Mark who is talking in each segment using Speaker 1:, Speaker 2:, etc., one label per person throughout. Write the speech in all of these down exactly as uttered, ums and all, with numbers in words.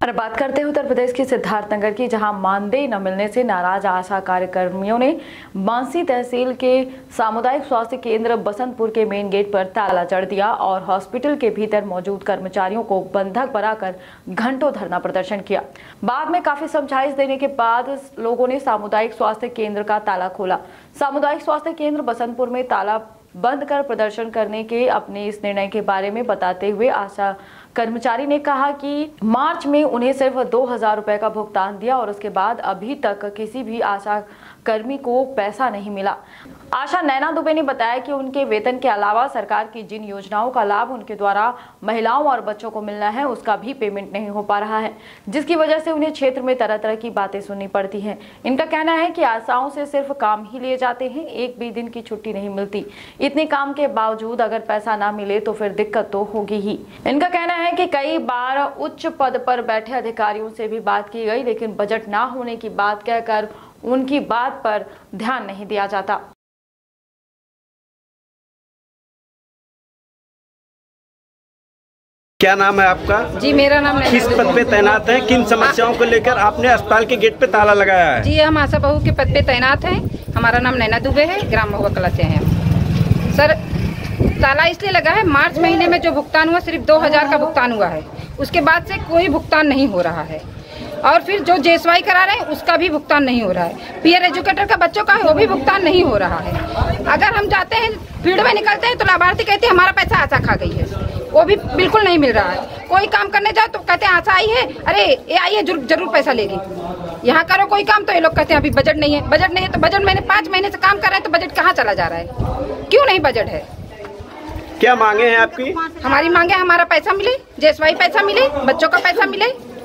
Speaker 1: और बात करते हैं उत्तर प्रदेश के सिद्धार्थनगर की, जहां मानदेय न मिलने से नाराज आशा कार्यकर्मियों ने मानसी तहसील के सामुदायिक स्वास्थ्य केंद्र बसंतपुर के मेन गेट पर ताला जड़ दिया और हॉस्पिटल के भीतर मौजूद कर्मचारियों को बंधक बनाकर घंटों धरना प्रदर्शन किया। बाद में काफी समझाइश देने के बाद लोगों ने सामुदायिक स्वास्थ्य केंद्र का ताला खोला। सामुदायिक स्वास्थ्य केंद्र बसंतपुर में ताला बंद कर प्रदर्शन करने के अपने इस निर्णय के बारे में बताते हुए आशा कर्मचारी ने कहा कि मार्च में उन्हें सिर्फ दो हजार रुपए का भुगतान दिया और उसके बाद अभी तक किसी भी आशा कर्मी को पैसा नहीं मिला। आशा नैना दुबे ने बताया कि उनके वेतन के अलावा सरकार की जिन योजनाओं का लाभ उनके द्वारा महिलाओं और बच्चों को मिलना है उसका भी पेमेंट नहीं हो पा रहा है, जिसकी वजह से उन्हें क्षेत्र में तरह तरह की बातें सुननी पड़ती हैं। इनका कहना है कि आशाओं से सिर्फ काम ही लिए जाते हैं, एक भी दिन की छुट्टी नहीं मिलती। इतने काम के बावजूद अगर पैसा ना मिले तो फिर दिक्कत तो होगी ही। इनका कहना है कि कई बार उच्च पद पर बैठे अधिकारियों से भी बात की गई, लेकिन बजट ना होने की बात कहकर उनकी बात पर ध्यान नहीं दिया जाता।
Speaker 2: क्या नाम है आपका?
Speaker 3: जी मेरा नाम है।
Speaker 2: किस पद पे तैनात हैं? किन समस्याओं को लेकर आपने अस्पताल के गेट पे ताला लगाया है?
Speaker 3: जी हम आशा बहू के पद पे तैनात हैं। हमारा नाम नैना दुबे है, ग्राम महुआ कला से हैं सर। ताला इसलिए लगा है, मार्च महीने में जो भुगतान हुआ सिर्फ दो हजार का भुगतान हुआ है, उसके बाद से कोई भुगतान नहीं हो रहा है। और फिर जो जेएसवाई करा रहे हैं उसका भी भुगतान नहीं हो रहा है। पीयर एजुकेटर का बच्चों का है वो भी भुगतान नहीं हो रहा है। अगर हम जाते हैं फील्ड में निकलते हैं तो लाभार्थी कहते हैं हमारा पैसा आशा खा गई है, वो भी बिल्कुल नहीं मिल रहा है। कोई काम करने जाओ तो कहते हैं आशा आई है, अरे ये आई है जरूर जरूर पैसा लेगी। यहाँ करो कोई काम तो ये लोग कहते हैं अभी बजट नहीं है। बजट नहीं है तो बजट महीने पाँच महीने से काम कर रहे हैं तो बजट कहाँ चला जा रहा है? क्यों नहीं बजट है?
Speaker 2: क्या मांगे हैं आपकी?
Speaker 3: हमारी मांगे हमारा पैसा मिले, जेएसवाई पैसा मिले, बच्चों का पैसा मिले,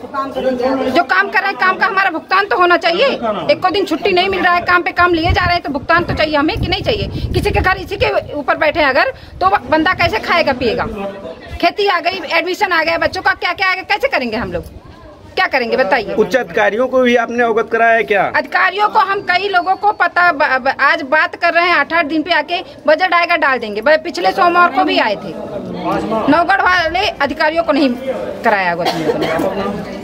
Speaker 3: जो काम कर रहे हैं काम का हमारा भुगतान तो होना चाहिए। एक को दिन छुट्टी नहीं मिल रहा है, काम पे काम लिए जा रहे हैं तो भुगतान तो चाहिए हमें कि नहीं चाहिए? किसी के घर इसी के ऊपर बैठे अगर तो बंदा कैसे खाएगा पिएगा? खेती आ गई, एडमिशन आ गया, बच्चों का क्या क्या आ गया, कैसे करेंगे हम लोग? क्या करेंगे बताइए?
Speaker 2: उच्च अधिकारियों को भी आपने अवगत कराया है क्या? अधिकारियों
Speaker 3: को हम कई लोगों को पता, आज बात कर रहे हैं, आठ आठ दिन पे आके बजट आएगा डाल देंगे। पिछले सोमवार को भी आए थे, नौगढ़ वाले अधिकारियों को नहीं कराया अवगत।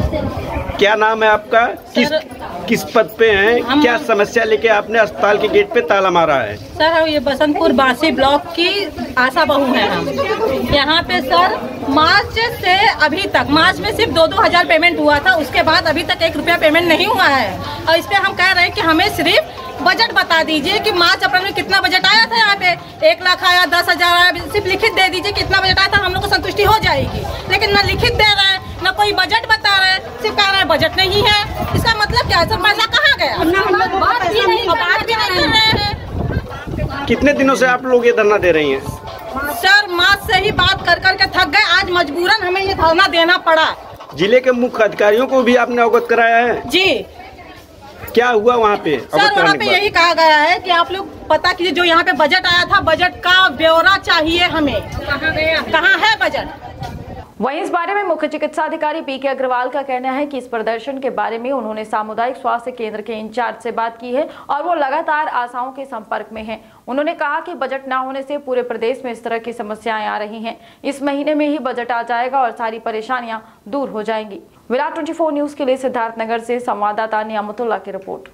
Speaker 2: क्या नाम है आपका? किस किस पद पे हैं? क्या समस्या लेके आपने अस्पताल के गेट पे ताला मारा है?
Speaker 4: सर ये बसंतपुर बासी ब्लॉक की आशा बहू हैं हम। यहाँ पे सर मार्च से अभी तक, मार्च में सिर्फ दो दो हजार पेमेंट हुआ था, उसके बाद अभी तक एक रुपया पेमेंट नहीं हुआ है। और इस पे हम कह रहे हैं कि हमें सिर्फ बजट बता दीजिए कि मार्च अप्रैल में कितना बजट आया था। यहाँ पे एक लाख आया, दस हजार आया, सिर्फ लिखित दे दीजिए कितना बजट आया था, हम लोग को संतुष्टि हो जाएगी। लेकिन न लिखित दे रहे हैं, न कोई बजट बता रहे हैं, सिर्फ कह रहे हैं बजट नहीं है। इसका मतलब क्या है सर? पैसा कहाँ गया? बात भी नहीं कर रहे हैं।
Speaker 2: कितने दिनों से आप लोग ये धरना दे रही हैं?
Speaker 4: सर मार्च से ही बात कर कर के थक गए, आज मजबूरन हमें ये धरना देना पड़ा।
Speaker 2: जिले के मुख्य अधिकारियों को भी आपने अवगत कराया है?
Speaker 4: जी।
Speaker 2: क्या हुआ वहाँ पे?
Speaker 4: सर वहाँ पे यही कहा गया है कि आप लोग पता कीजिए, जो यहाँ पे बजट आया था बजट का ब्यौरा चाहिए हमें। कहाँ गया? कहाँ है बजट?
Speaker 1: वहीं इस बारे में मुख्य चिकित्सा अधिकारी पी के अग्रवाल का कहना है कि इस प्रदर्शन के बारे में उन्होंने सामुदायिक स्वास्थ्य केंद्र के इंचार्ज से बात की है और वो लगातार आशाओं के संपर्क में हैं। उन्होंने कहा कि बजट ना होने से पूरे प्रदेश में इस तरह की समस्याएं आ रही हैं। इस महीने में ही बजट आ जाएगा और सारी परेशानियां दूर हो जाएंगी। विराट चौबीस न्यूज के लिए सिद्धार्थनगर से संवाददाता नियामतुल्लाह की रिपोर्ट।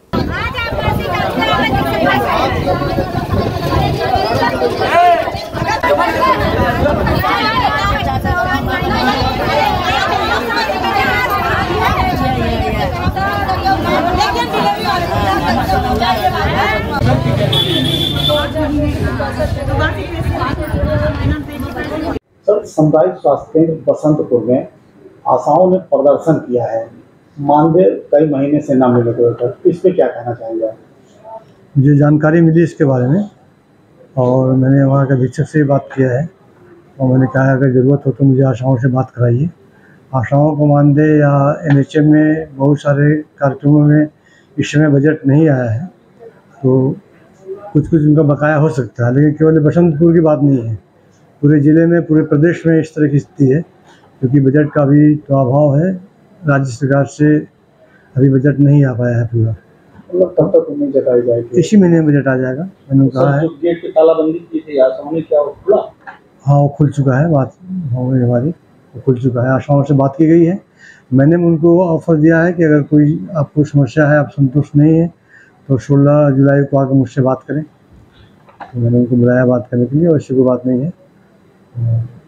Speaker 5: सर सामुदायिक स्वास्थ्य केंद्र बसंतपुर में आशाओं ने प्रदर्शन किया है, मानदेय कई महीने से न मिले तो इस पे क्या कहना चाहेंगे?
Speaker 6: मुझे जानकारी मिली इसके बारे में और मैंने वहाँ के अधीक्षक से बात किया है और मैंने कहा अगर ज़रूरत हो तो मुझे आशाओं से बात कराइए। आशाओं को मानदेय या एन एच एम में बहुत सारे कार्यक्रमों में इस समय बजट नहीं आया है, तो कुछ कुछ उनका बकाया हो सकता है, लेकिन केवल बसंतपुर की बात नहीं है, पूरे ज़िले में पूरे प्रदेश में इस तरह की स्थिति है, क्योंकि बजट का भी तो अभाव है। राज्य सरकार से अभी बजट नहीं आ पाया है पूरा।
Speaker 5: मतलब कब तक उम्मीद जताई जाएगी?
Speaker 6: इसी महीने में बजट आ जाएगा। मैंने कहा है
Speaker 5: गेट की तालाबंदी की थी आशाओं ने, क्या वो खुला?
Speaker 6: हाँ वो खुल चुका है, बात हो गई हमारी, वो खुल चुका है। आशाओं से बात की गई है, मैंने उनको ऑफ़र दिया है कि अगर कोई आपको समस्या है, आप संतुष्ट नहीं हैं, तो सोलह जुलाई को आकर मुझसे बात करें। तो मैंने उनको बुलाया बात करने के लिए, और ऐसी कोई बात नहीं है।